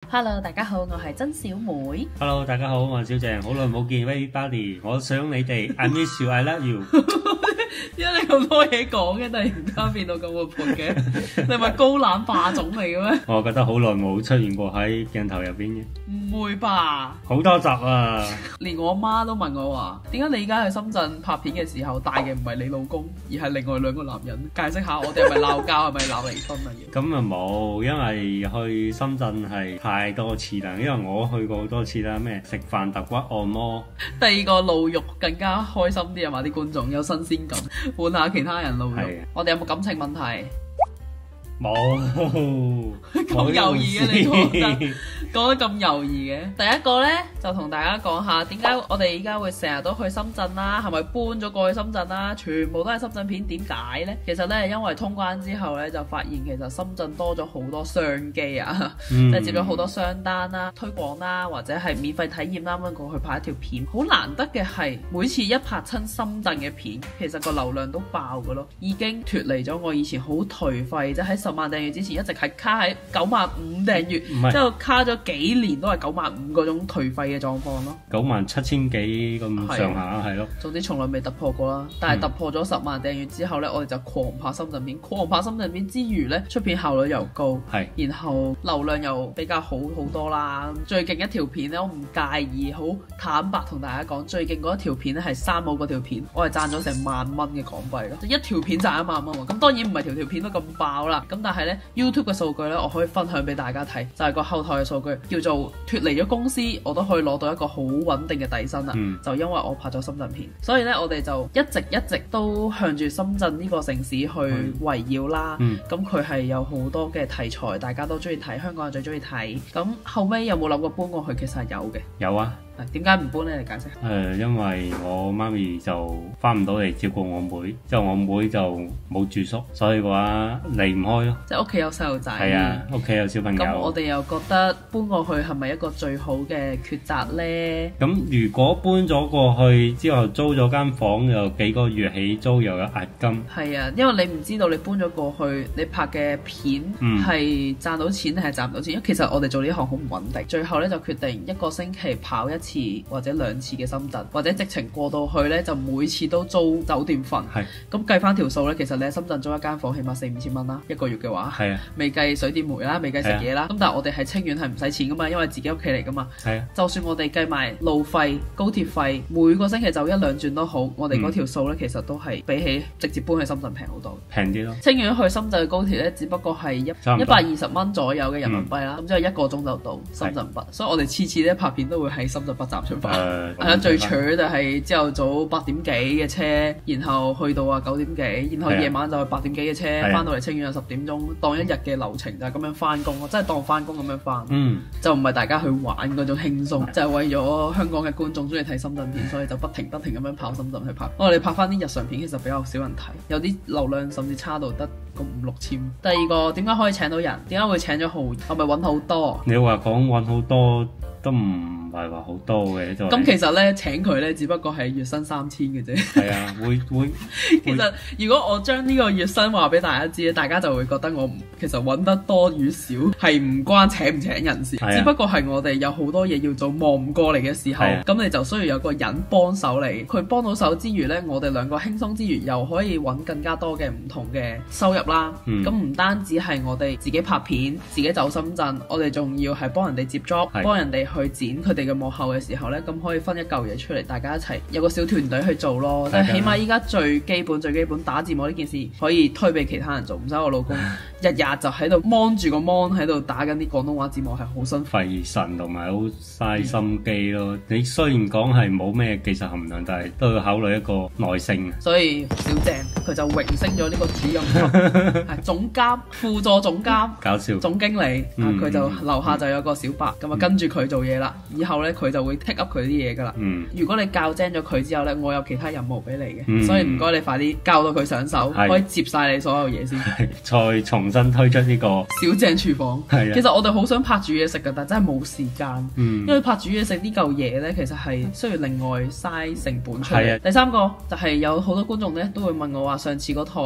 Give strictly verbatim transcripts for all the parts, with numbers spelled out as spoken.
Hello， 大家好，我係曾小妹。 Hello， 大家好，我係小鄭，好耐冇見 ，everybody， 我想你哋 ，I miss you，I love you。 點解你咁多嘢講嘅？突然間變到咁活潑嘅，你係咪高冷霸總嚟嘅咩？ 我覺得好耐冇出現過喺鏡頭入邊嘅。 唔會吧？ 好多集啊！ 連我媽都問我話：點解你而家去深圳拍片嘅時候帶嘅唔係你老公，而係另外兩個男人？解釋下，我哋係咪鬧交，係咪鬧離婚啊？ 咁啊冇，因為去深圳係太多次啦，因為我去過好多次啦，咩食飯、揼骨、按摩。 第二個露肉更加開心啲啊嘛！啲觀眾有新鮮感，換下其他人露肉。我哋有冇感情問題？ 冇， 咁猶豫嘅你覺得講得咁猶豫嘅。第一個呢，就同大家講下點解我哋而家會成日都去深圳啦，係咪搬咗過去深圳啦？全部都係深圳片，點解呢？其實呢，因為通關之後呢，就發現其實深圳多咗好多商機啊，即係、嗯、接咗好多商單啦、推廣啦，或者係免費體驗啦，咁樣過去拍一條片。好難得嘅係每次一拍親深圳嘅片，其實個流量都爆㗎咯，已經脫離咗我以前好頹廢，即係喺十萬訂閱之前一直係卡喺九萬五訂閱，之後卡咗幾年都係九萬五嗰種頹廢嘅狀況咯。 九萬七千幾咁上下係咯。總之從來未突破過啦，但係突破咗十萬訂閱之後呢，嗯、我哋就狂拍深圳片，狂拍深圳片之餘呢，出片效率又高， 係， 然後流量又比較好好多啦。最勁一條片呢，我唔介意好坦白同大家講，最勁嗰一條片呢係三毛嗰條片，我係賺咗成萬蚊嘅港幣咯，一條片賺一萬蚊喎。咁當然唔係條條片都咁爆啦，咁但係呢 YouTube 嘅數據呢，我可以分享俾大家睇，就係、是、個後台嘅數據，叫做脫離咗公司，我都可以攞到一個好穩定嘅底薪啦。嗯、就因為我拍咗深圳片，所以呢，我哋就一直一直都向住深圳呢個城市去圍繞啦。咁佢係有好多嘅題材，大家都中意睇，香港人最中意睇。咁後尾有冇諗過搬過去？其實係有嘅。 有啊。 點解唔搬呢？你解釋。誒、 呃，因為我媽咪就翻唔到嚟照顧我妹，之後我妹就冇住宿，所以嘅話離唔開咯。即係屋企有細路仔。係啊，屋企有小朋友。咁我哋又覺得搬過去係咪一個最好嘅抉擇呢？咁如果搬咗過去之後租咗間房，又幾個月起租又有押金。 係啊，因為你唔知道你搬咗過去，你拍嘅片係賺到錢定係賺唔到錢。因為其實我哋做呢行好唔穩定，最後咧就決定一個星期跑一次或者兩次嘅深圳，或者直情過到去呢，就每次都租酒店瞓。係咁計翻條數呢，其實你喺深圳租一間房起碼四五千蚊啦，一個月嘅話。係啊，未計水電煤啦，未計食嘢啦。咁、啊、但係我哋喺清遠係唔使錢噶嘛，因為自己屋企嚟噶嘛。係啊，就算我哋計埋路費、高鐵費，每個星期走一兩轉都好，我哋嗰條數呢，其實都係比起直接搬去深圳平好多。平啲咯。清遠去深圳嘅高鐵呢，只不過係一一百二十蚊左右嘅人民幣啦，咁之後一個鐘就到深圳北，所以我哋次次咧拍片都會喺深圳北站出發。係啊，最扯就係朝頭早八點幾嘅車，然後去到啊九點幾，然後夜晚就係八點幾嘅車，翻到嚟清遠就十點鐘，當一日嘅流程就係咁樣翻工咯，真係當翻工咁樣翻。嗯，就唔係大家去玩嗰種輕鬆，就係為咗香港嘅觀眾中意睇深圳片，所以就不停不停咁樣跑深圳去拍。我哋拍翻啲日常片，其實比較少人睇，有啲流量甚至差到得個五六千。第二個點解可以請到人？點解會請咗浩？係咪揾好多？ 你話講揾好多都唔唔係話好多嘅，就咁其實咧請佢咧，只不過係月薪三千嘅啫。係啊，會會。 其實如果我將呢個月薪話俾大家知咧，大家就會覺得我其實揾得多與少係唔關請唔請人事，啊、只不過係我哋有好多嘢要做，忙唔過嚟嘅時候，咁、啊、你就需要有個人幫手你。佢幫到手之餘咧，我哋兩個輕鬆之餘，又可以揾更加多嘅唔同嘅收入啦。咁唔、嗯、單止係我哋自己拍片，自己走深圳，我哋仲要係幫人哋接 job，幫人哋去剪佢哋嘅幕後嘅時候呢，咁可以分一嚿嘢出嚟，大家一齊有個小團隊去做咯。即係起碼依家最基本最基本打字幕呢件事可以推俾其他人做，唔使我老公日日就喺度 mon 住個 mon 喺度打緊啲廣東話字幕，係好辛苦費神同埋好嘥心機咯。嗯、你雖然講係冇咩技術含量，但係都要考慮一個耐性。 所以小鄭佢就榮升咗呢個主任級，係總監、輔助總監、 搞笑總經理。佢、嗯啊、就樓下就有個小白，咁啊、嗯、跟住佢做嘢啦。以後呢，佢就會 take up 佢啲嘢噶啦。嗯、如果你教精咗佢之後呢，我有其他任務俾你嘅，嗯、所以唔該你快啲教到佢上手，是可以接晒你所有嘢先。 再重新推出呢個小鄭廚房。的其實我哋好想拍煮嘢食噶，但真係冇時間。嗯、因為拍煮嘢食呢嚿嘢呢，其實係需要另外嘥成本出嚟。的第三個就係、是、有好多觀眾呢都會問我話，上次嗰台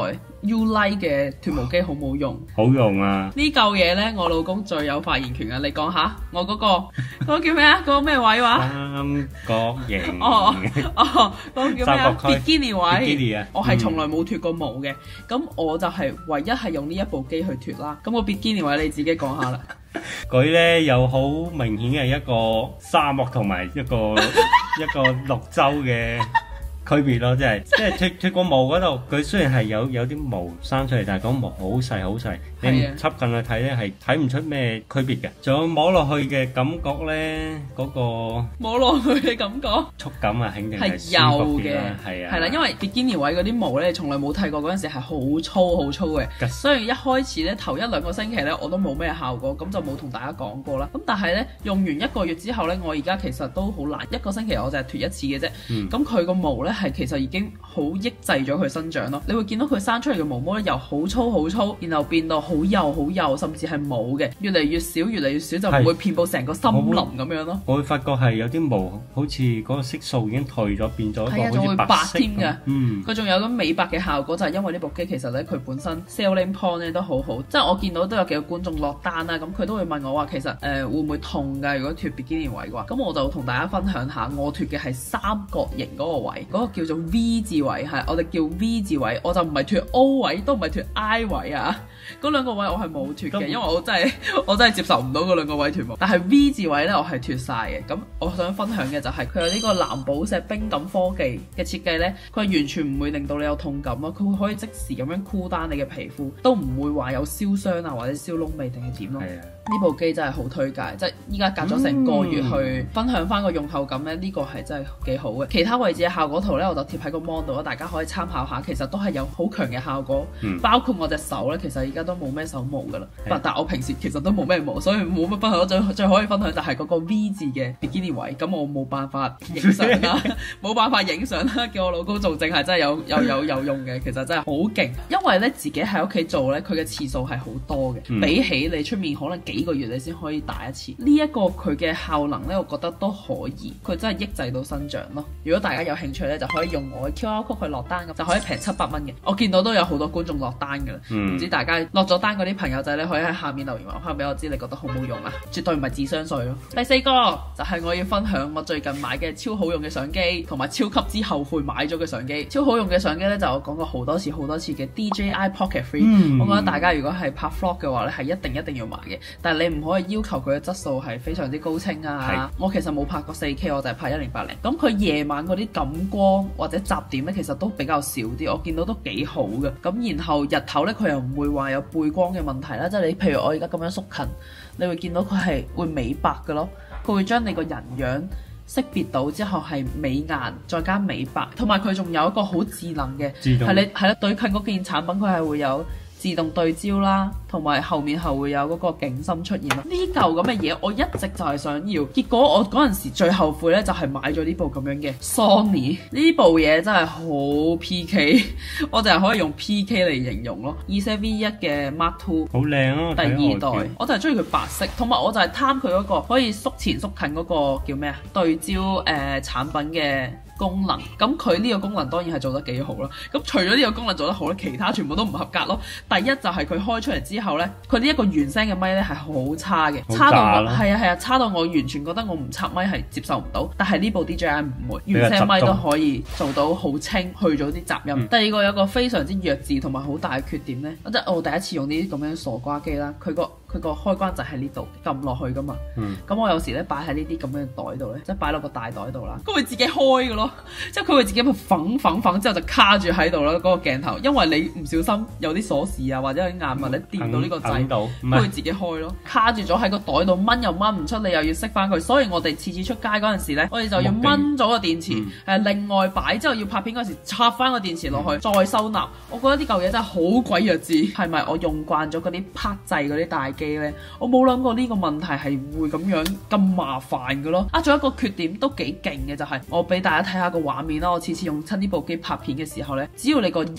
U Like 嘅脫毛機好冇用？ 好用啊！ 呢嚿嘢咧，我老公最有發言權啊！你講下，我嗰、嗰個嗰個叫咩啊？嗰、嗰個咩位話？ 三角形。 哦哦，嗰、嗰個叫咩啊？比基尼位。 比基尼啊！ 我係從來冇脫過毛嘅，咁、嗯、我就係唯一係用呢一部機去脫啦。咁個比基尼位你自己講下啦。 佢咧有好明顯嘅一個沙漠同埋一個一個綠洲嘅區別咯，即係即係脫脫個毛嗰度，佢雖然係有有啲毛生出嚟，但係嗰毛好細好細，你唔插近去睇咧係睇唔出咩區別嘅。仲有摸落去嘅感覺咧，嗰、嗰個摸落去嘅感覺觸感啊，肯定係舒服啲啦，係啊，係啦，因為比基尼位嗰啲毛咧，從來冇剃過，嗰陣時係好粗好粗嘅，所以一開始咧頭一兩個星期咧我都冇咩效果，咁就冇同大家講過啦。咁但係咧用完一個月之後咧，我而家其實都好難，一個星期我就係脫一次嘅啫。咁佢個毛咧係其實已經好抑制咗佢生長咯。你會見到佢生出嚟嘅毛毛咧由好粗好粗，然後變到好幼好幼，甚至係冇嘅，越嚟越少越嚟越少，就唔會遍佈成個森林咁樣咯。我會發覺係有啲毛好似嗰個色素已經退咗，變咗一個好似白色咁。嗯，佢仲有咁美白嘅效果，就係、是、因為呢部機其實咧佢本身 selling point 咧都好好，即係我見到都有幾個觀眾落單啦，咁佢都會問我話其實誒、呃、會唔會痛㗎？如果脫比基尼位嘅話，咁我就同大家分享下，我脫嘅係三角形嗰個位，嗰、那個叫做 V 字位，係我哋叫 V 字位，我就唔係脫 O 位，都唔係脫 I 位啊。嗰兩個位我係冇脫嘅，因為我真係我真係接受唔到嗰兩個位脫毛。但係 V 字位咧，我係脫晒嘅。咁我想分享嘅就係佢有呢個藍寶石冰感科技嘅設計咧，佢係完全唔會令到你有痛感咯，佢會可以即時咁樣箍單你嘅皮膚，都唔會話有燒傷啊或者燒窿味定係點咯。呢部機真係好推介，即係依家隔咗成個月去分享翻個用後感咧，呢、這個係真係幾好嘅。其他位置嘅效果圖咧，我就貼喺個 mon 度，大家可以參考下。其實都係有好強嘅效果，嗯、包括我隻手咧，其實而家都冇咩手毛噶啦。但係我平時其實都冇咩毛，所以冇乜分享。最最可以分享就係嗰個 V 字嘅比基尼位，咁我冇辦法影相啦，冇辦法影相啦，叫我老公做證係真係有有有有用嘅，其實真係好勁。因為咧自己喺屋企做咧，佢嘅次數係好多嘅，嗯、比起你出面可能幾個月你先可以打一次。呢、這、一個佢嘅效能咧，我覺得都可以，佢真係抑制到生長咯。如果大家有興趣咧，就可以用我嘅 Q R code 去落單，咁就可以平七百蚊嘅。我見到都有好多觀眾落單㗎啦，唔、嗯、知大家落咗單嗰啲朋友仔咧，可以喺下面留言話翻俾我知，你覺得好冇用啊？絕對唔係智商稅咯。第四個就係、是、我要分享我最近買嘅超好用嘅相機，同埋超級之後悔買咗嘅相機。超好用嘅相機咧，就我講過好多次好多次嘅 D J I Pocket Three、嗯。我覺得大家如果係拍 vlog 嘅話咧，係一定一定要買嘅。但係你唔可以要求佢嘅質素係非常之高清啊。我其實冇拍過四 K， 我就係拍一零八零。咁佢夜晚嗰啲感光或者雜點咧，其實都比較少啲。我見到都幾好嘅。咁然後日頭咧，佢又唔會話有背光嘅問題啦。即係你譬如我而家咁樣縮近，你會見到佢係會美白嘅咯。佢會將你個人樣識別到之後係美顏再加美白，同埋佢仲有一個好智能嘅，係你係啦對近嗰件產品佢係會有自動對焦啦，同埋後面係會有嗰個景深出現咯。呢嚿咁嘅嘢我一直就係想要，結果我嗰陣時最後悔咧就係買咗呢部咁樣嘅 Sony。呢部嘢真係好 P K， 我就係可以用 P K 嚟形容咯。二 Z V 一嘅 Mark Two 好靚啊，第二代我，我就係中意佢白色，同埋我就係貪佢嗰個可以縮前縮近嗰個叫咩啊對焦誒、呃、產品嘅功能。咁佢呢個功能當然係做得幾好啦。咁除咗呢個功能做得好咧，其他全部都唔合格咯。第一就係佢開出嚟之後咧，佢呢一個原聲嘅咪咧係好差嘅，差到我係啊係啊，差到我完全覺得我唔插咪係接受唔到。但係呢部 D J I 唔會，原聲咪都可以做到好清，去咗啲雜音。嗯、第二個有個非常之弱智同埋好大嘅缺點咧，即係我第一次用呢啲咁樣傻瓜機啦，佢個佢個開關就喺呢度撳落去噶嘛。咁、嗯、我有時咧擺喺呢啲咁樣嘅袋度咧，即係擺落個大袋度啦，佢會自己開嘅咯，即係佢會自己咪揈揈揈之後就卡住喺度啦嗰個鏡頭，因為你唔小心有啲鎖匙啊或者有啲硬物你掂到呢個掣，佢會自己開咯，卡住咗喺個袋度掹又掹唔出，你又要熄翻佢，所以我哋次次出街嗰陣時咧，我哋就要掹咗個電池，誒、嗯、另外擺之後要拍片嗰時插翻個電池落去、嗯、再收納。我覺得呢嚿嘢真係好鬼弱智，係咪我用慣咗嗰啲拍掣嗰啲大機咧？我冇諗過呢個問題係會咁樣咁麻煩嘅咯。啊，仲有一個缺點都幾勁嘅就係、是，我俾大家睇下個畫面啦。我次次用親呢部機拍片嘅時候咧，只要你個人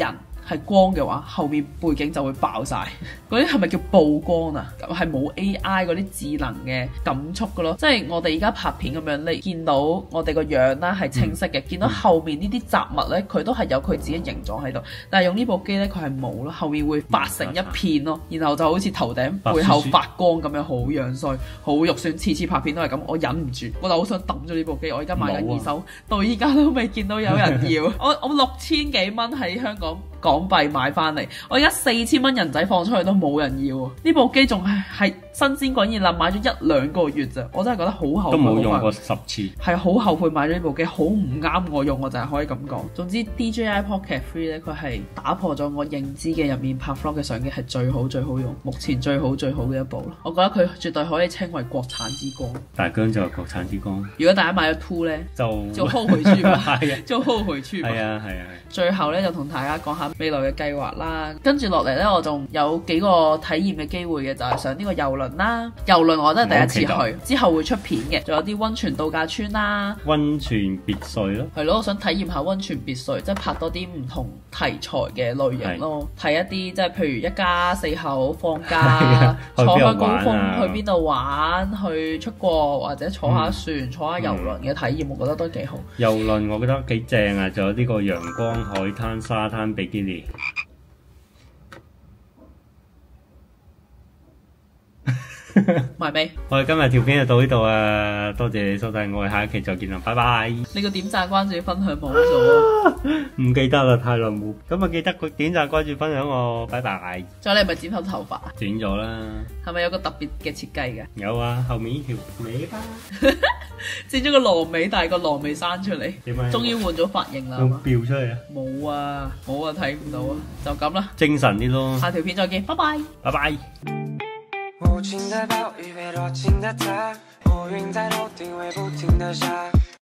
係光嘅話，後面背景就會爆晒。嗰啲係咪叫曝光啊？係冇 A I 嗰啲智能嘅感觸嘅咯。即係我哋而家拍片咁樣，你見到我哋個樣啦係清晰嘅，嗯、見到後面呢啲雜物咧，佢都係有佢自己形狀喺度。但係用呢部機咧，佢係冇咯，後面會白成一片咯，然後就好似頭頂背後發光咁樣，好樣衰，好肉酸。次次拍片都係咁，我忍唔住，我就好想抌咗呢部機。我而家買緊二手，啊、到依家都未見到有人要。我我六千幾蚊喺香港港幣買翻嚟，我而家四千蚊人仔放出去都冇人要。呢部機仲係係新鮮滾熱辣，買咗一兩個月咋，我真係覺得好後悔。 都冇用過十次，係好後悔買咗呢部機，好唔啱我用，我就係可以咁講。總之 D J I Pocket Three 咧，佢係打破咗我認知嘅入面拍 vlog 嘅相機係最好最好用，目前最好最好嘅一部咯。我覺得佢絕對可以稱為國產之光。大疆就係國產之光。如果大家買咗 Two 咧，就就後悔去吧，就後悔去吧。係啊係啊係。最後咧就同大家講下未來嘅計劃啦。跟住落嚟咧，我仲有幾個體驗嘅機會嘅，就係上呢個遊輪啦。遊輪我都係第一次去，之後會出片嘅。仲有啲溫泉度假村啦，溫泉別墅咯，係咯，我想體驗下溫泉別墅，即係拍多啲唔同題材嘅類型咯。睇一啲即係譬如一家四口放假，坐開高峰去邊度玩，去出國或者坐下船、嗯、坐下遊輪嘅體驗，我覺得都幾好。遊輪我覺得幾正啊，仲有呢個陽光海灘、沙灘比基尼。埋尾，我哋今日條片就到呢度啊！多謝你收睇，我哋下一期再見啦，拜拜！你個點讚、關注、分享冇咗？唔記得啦，太耐冇。咁啊，記得佢點讚、關注、分享我，拜拜！仲有你係咪剪頭頭髮啊？剪咗啦。係咪有個特別嘅設計嘅？有啊，後面呢條尾巴。剪咗個螺尾，但係個螺尾生出嚟。點啊？終於換咗髮型啦。有飆出嚟啊？冇啊，冇啊，睇唔到啊，就咁啦。精神啲咯。下條片再見，拜拜。拜拜。無情的暴雨被多情的他，烏雲在頭頂會不停的下。